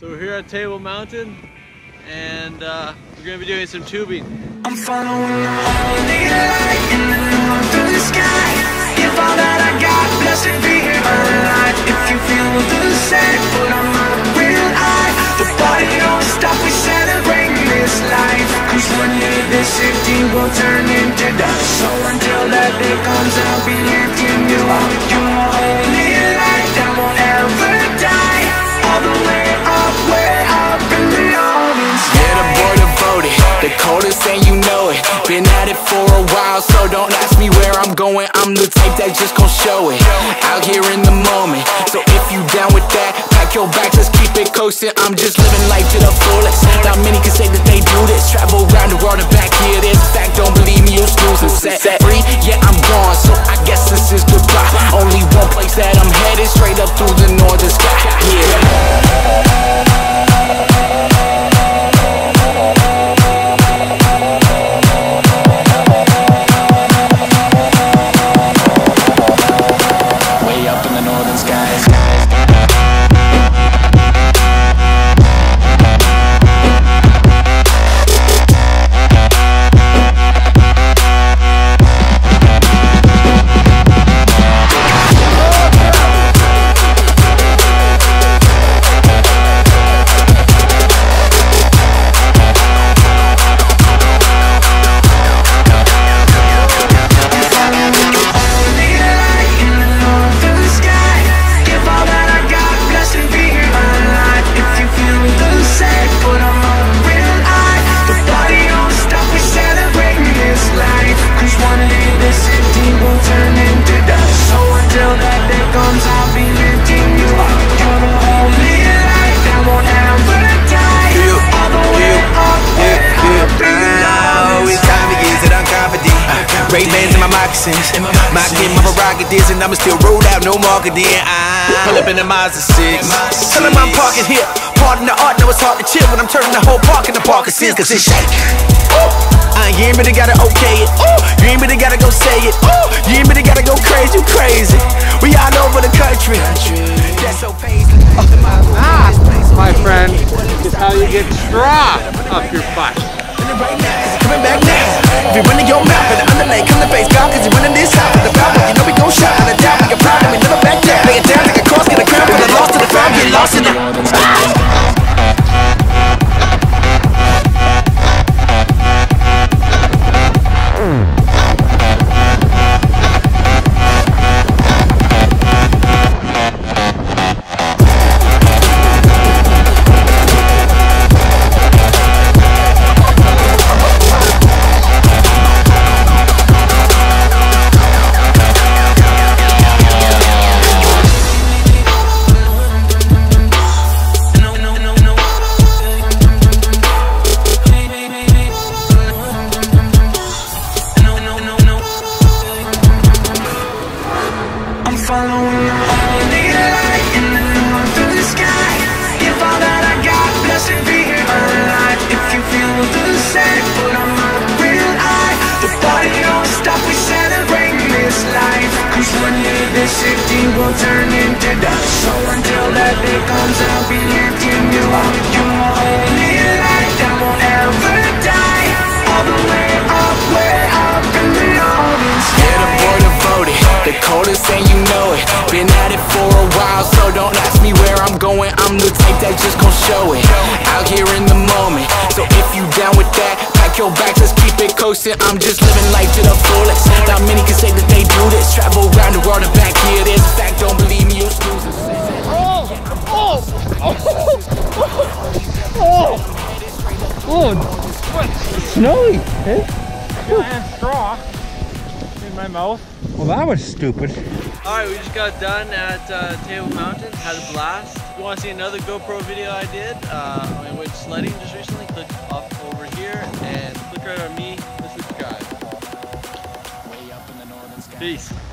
So we're here at Table Mountain, and we're going to be doing some tubing. I'm following the holy light in the north of the sky. Give all that I got, blessed be alive. If you feel the same, put on my real eye. The body don't stop, we celebrate this life. Cause one day this city will turn into dust. So until that day comes, I'll be lifting you up. You're my holy light that won't ever die. All the way up in the audience. Yeah, the boy devoted, the coldest and you know it. Been at it for a while, so don't ask me where I'm going. I'm the type that just gon' show it. Out here in the moment, so if you down with that, pack your bags, let's keep it coasting. I'm just living life to the fullest. Not many can say that they do this. Travel around the world and back here, there's a fact, don't believe me, you'll snooze and set free. Yeah, I'm gone, so I guess this is goodbye. Only one place that I'm headed, straight up through the northern sky. Yeah. Ray-Bans in my moccasins, my kid, my prerogatives, and I'ma still roll out, no marketing. I pull up in the Mazda 6, tell him I'm parking here. Pardon the art, know it's hard to chill when I'm turning the whole park into Parkinson's, cause it's shake. You ain't really gotta okay it. You ain't really gotta go say it. You ain't really gotta go crazy, you crazy. We all over the country. That's so paisley. My friend, is how you get straw up your butt. Right now, is it coming back now? If you're running your mouth and the underlay, come to face God, cause you're running this house with the power. You know we gon' shot out of doubt, we can proud and we never back down. Lay it down like a cross, get a crown, put a loss to the crowd, get lost in the following the holy light in the north of the sky. Give all that I got, blessed be alive. If you feel the same, put on my real eye. The body don't stop, we celebrate this life. Cause one day this city will turn into dust. So until that day comes, I'll be lifting you up. You're my holy light that won't ever die. All the way up in the audience. Yeah, the boy devoted, the coldest and you know it. Been at it for a while, so don't ask me where I'm going. I'm the type that just gon' show it. Out here in the moment, so if you down with that, pack your bags, let's keep it coasting. I'm just living life to the fullest. Not many can say that they do this. Travel around the world and back here, there's a fact, don't believe me, you'll snooze and say. It's snowy, eh? I have straw in my mouth. Well, that was stupid. Alright, we just got done at Table Mountain, had a blast. If you want to see another GoPro video I did, I went sledding just recently, click up over here and click right on me to subscribe. Way up in the northern sky. Peace.